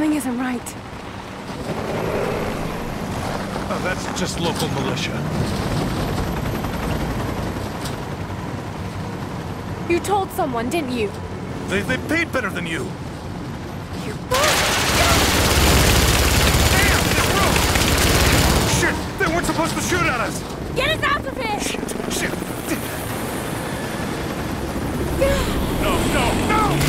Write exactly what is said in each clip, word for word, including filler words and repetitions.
Something isn't right. Oh, that's just local militia. You told someone, didn't you? They, they paid better than you. You... Damn, this room! Shit, they weren't supposed to shoot at us! Get us out of here! Shit, shit. No, no, no!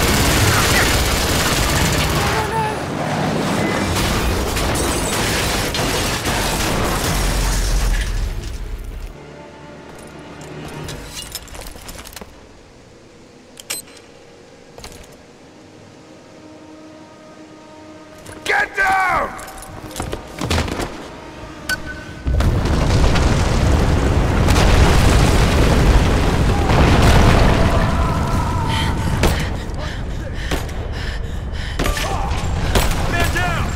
Get down! Man down!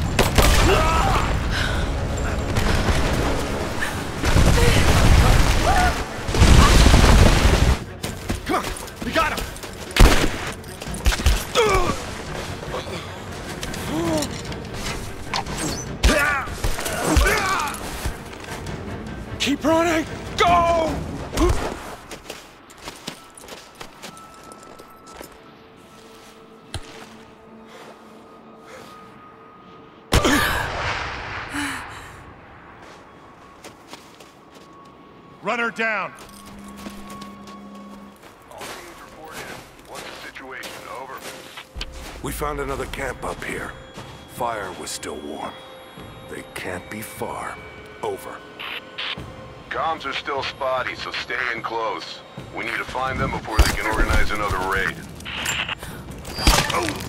Come on, we got him! Keep running! Go! Run her down! All teams report in. What's the situation? Over. We found another camp up here. Fire was still warm. They can't be far. Over. Comms are still spotty, so stay in close. We need to find them before they can organize another raid. Oh.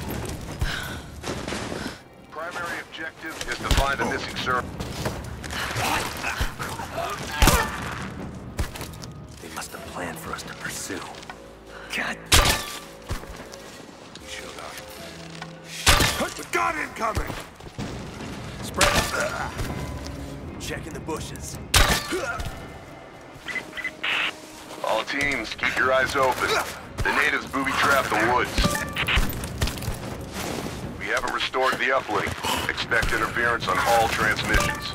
Primary objective is to find a missing servant. They must have planned for us to pursue. God. He showed up. We got incoming! Spread up. Checking the bushes. All teams, keep your eyes open. The natives booby-trapped the woods. We haven't restored the uplink. Expect interference on all transmissions.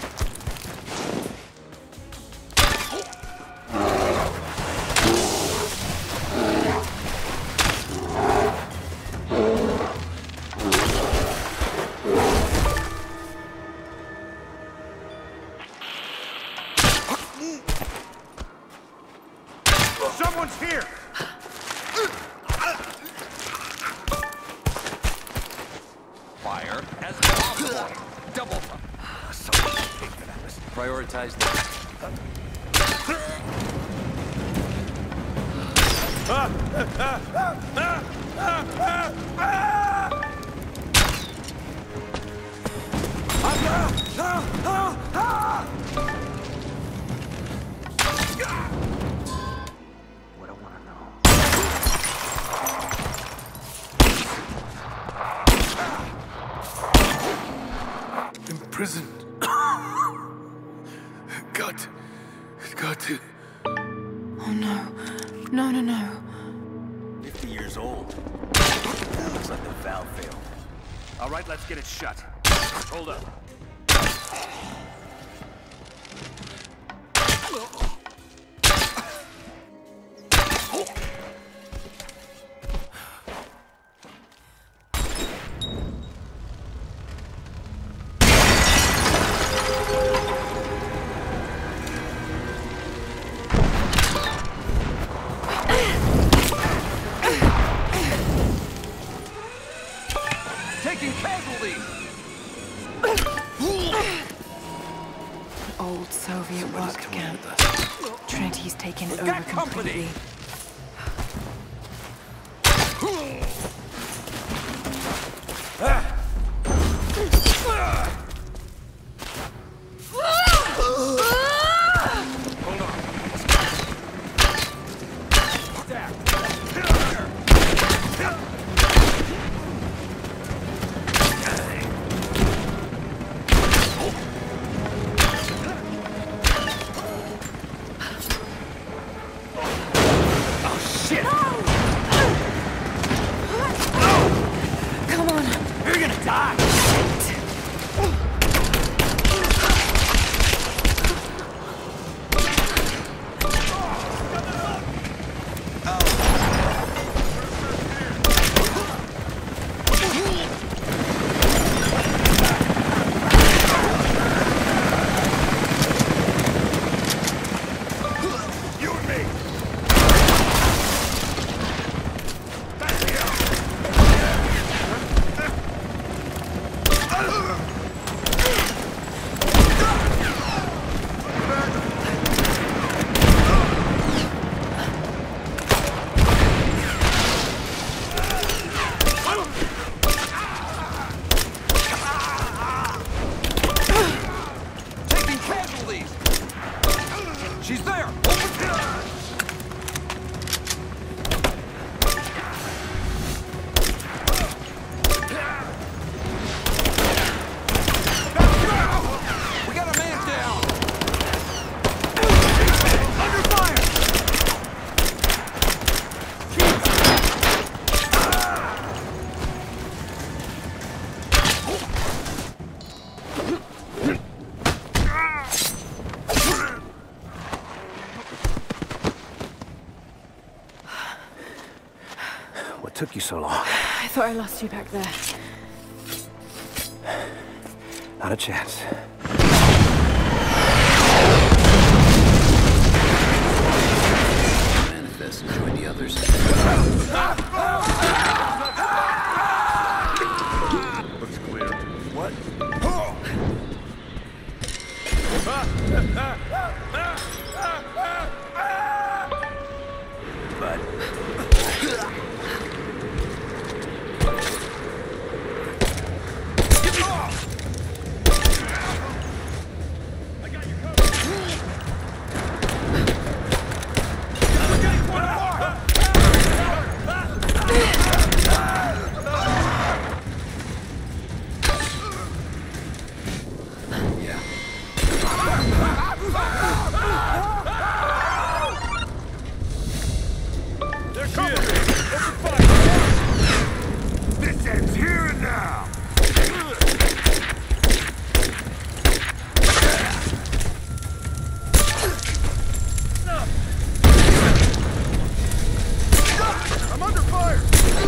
Someone's here! Fire as possible. Double. Someone take that. Prioritize this. What I want to know. Imprisoned. got to... got to... Oh no. No, no, no. fifty years old. Looks like the valve failed. All right, let's get it shut. Hold up. Taking casualties! Old Soviet work camp. Trinity's taken over got company. completely. Hold on. Stack. She's there! Open! We got a man down! Under fire! What took you so long? I thought I lost you back there. Not a chance. Manifest and join the others. Looks clear. What? But... This ends here and now! I'm under fire!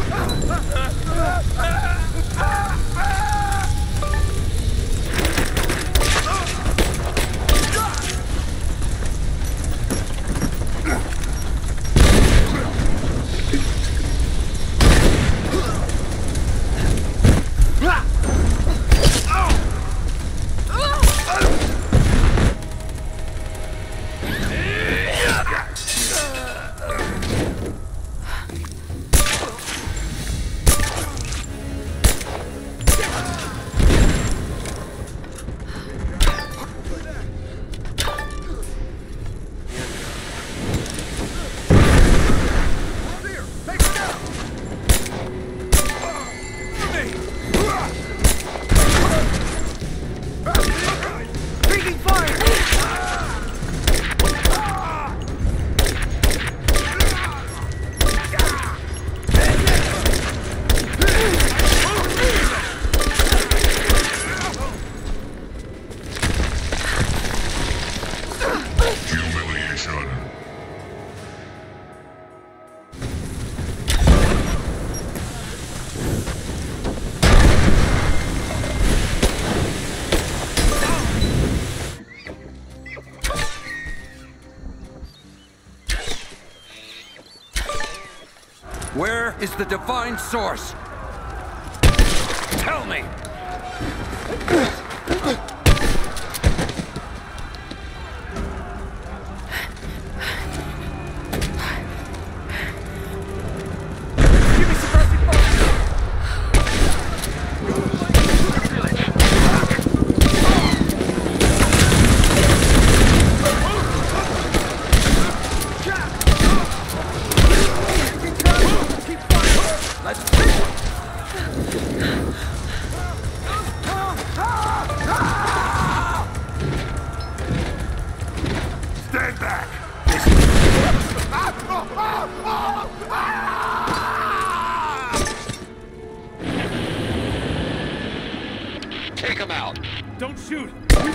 Where is the divine source? Tell me! Give me suppressive fire! Stand back! Take him out! Don't shoot!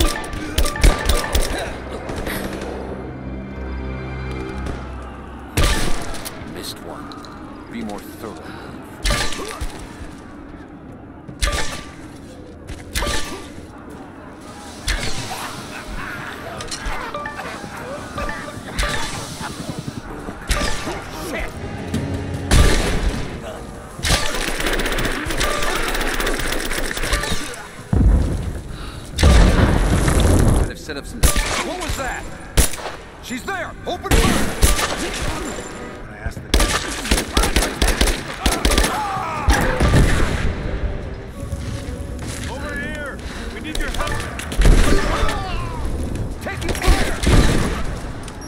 Missed one. Be more thorough. Set up some... What was that? She's there! Open fire! When I asked the Over here! We need your help! Taking fire!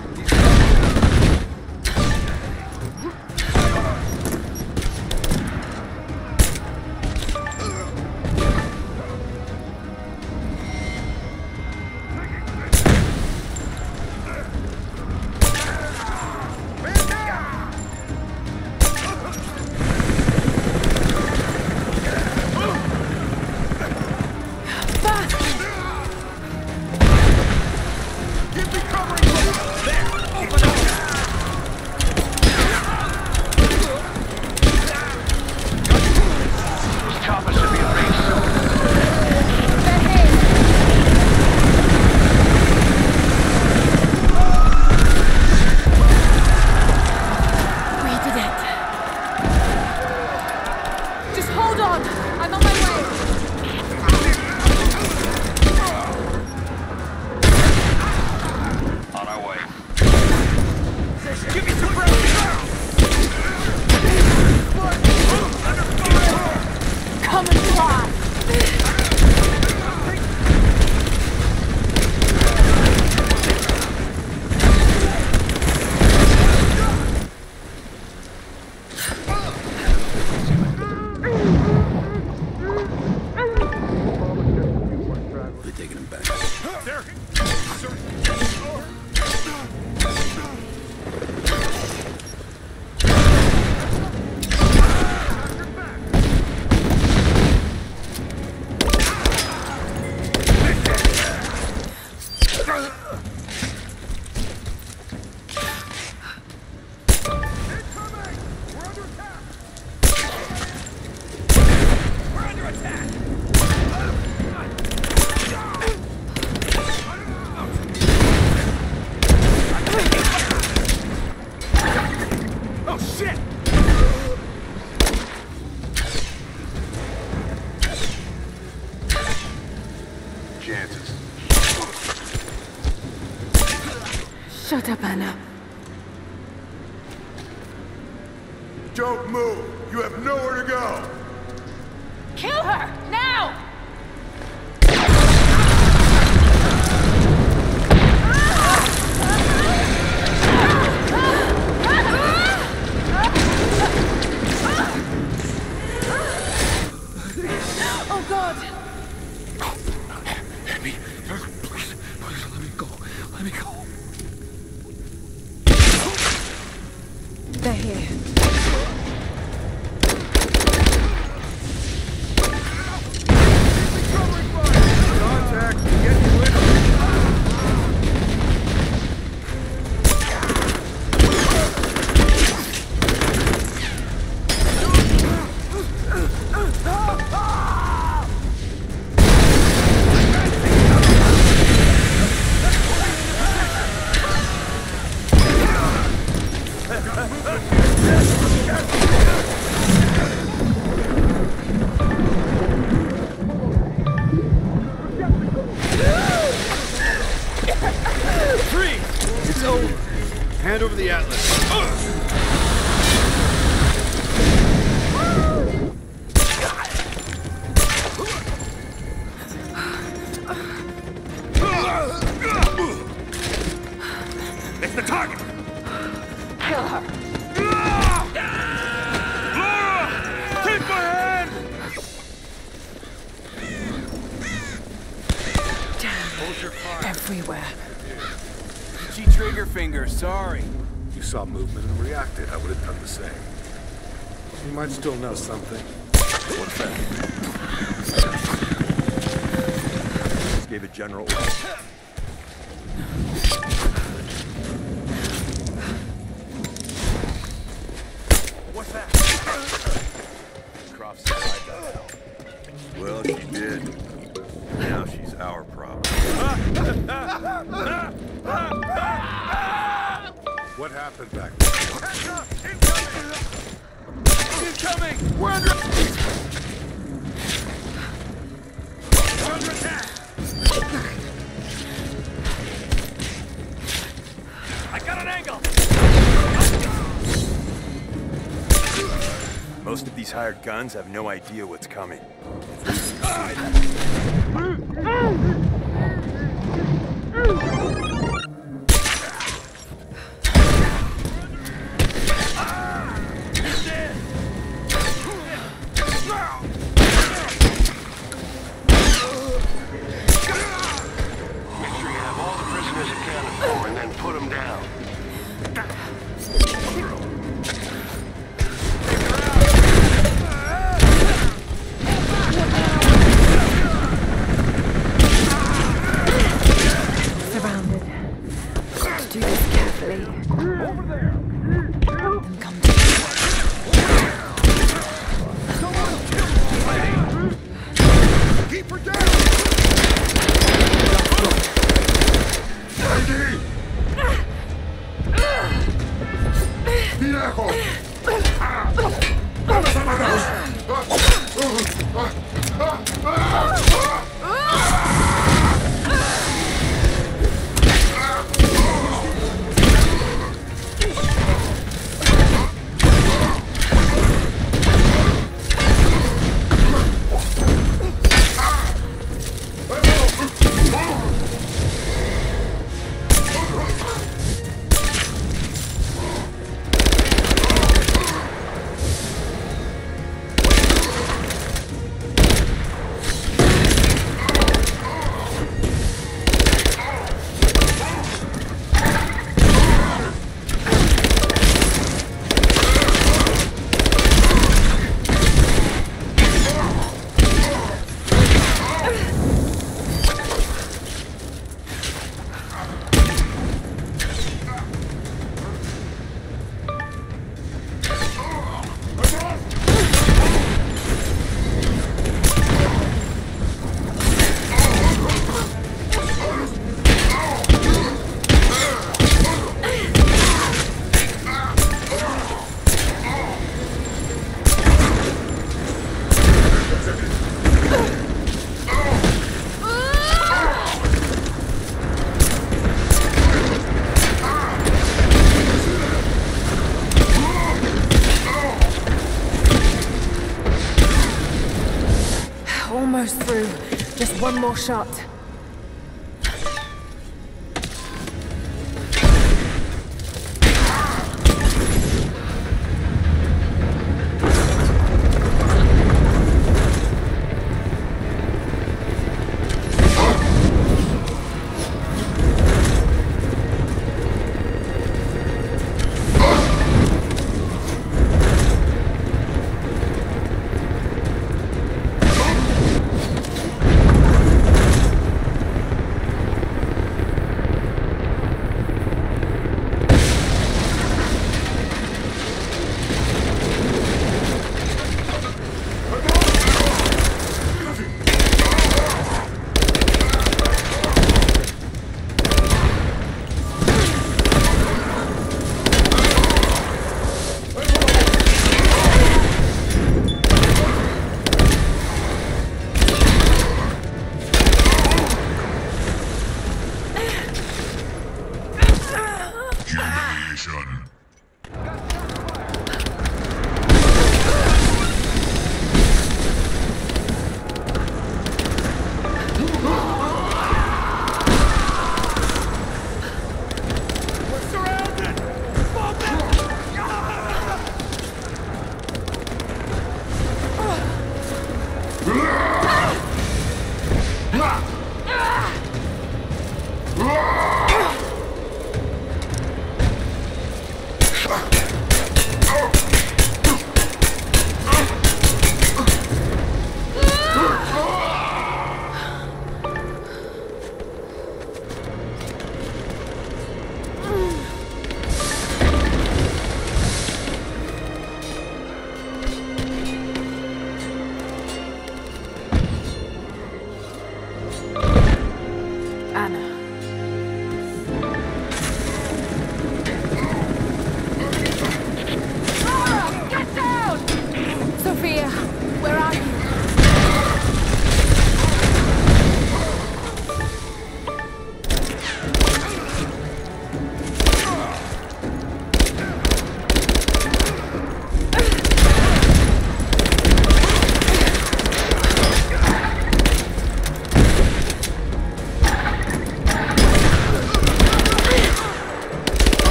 Shut up, Anna. Don't move! You have nowhere to go! Kill her! Now! Oh, God! Let me... Please, please let me go. Let me go. They're here. Contact! Get you in! It's over. Hand over the atlas. It's the target! Kill her. Lara! Take my hand! Hold your fire. Everywhere. G trigger finger, sorry. You saw movement and reacted. I would have done the same. You might still know something. What's that? Gave a general order. What's that? Croft supplied that help. Well, she did. Now she's our problem. What happened back there? Incoming! We're under... We're under attack! I got an angle! Most of these hired guns have no idea what's coming. Surround Do this carefully. Over there! Then come together. Keep her down! Lady! Viejo! ¡Vamos a manos! Almost through. Just one more shot.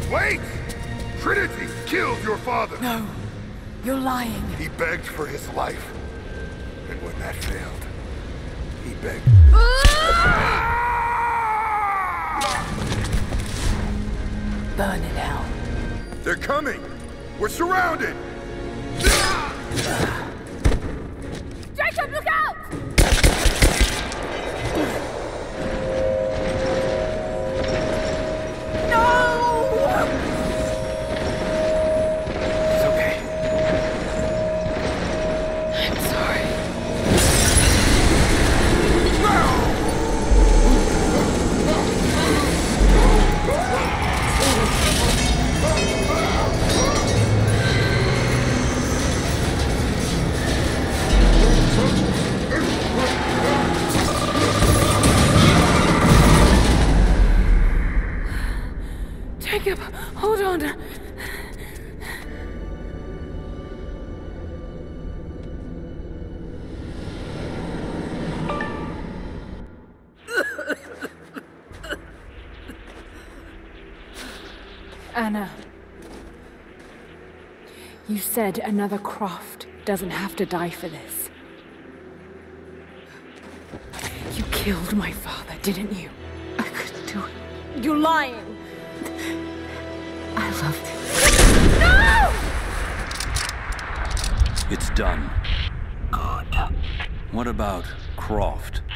Wait! Trinity killed your father! No. You're lying. He begged for his life. And when that failed, he begged... Burn in hell. They're coming! We're surrounded! Jacob, look out! Jacob, hold on. Anna, you said another Croft doesn't have to die for this. You killed my father, didn't you? I couldn't do it. You're lying. I loved him. It's done. Good. What about Croft?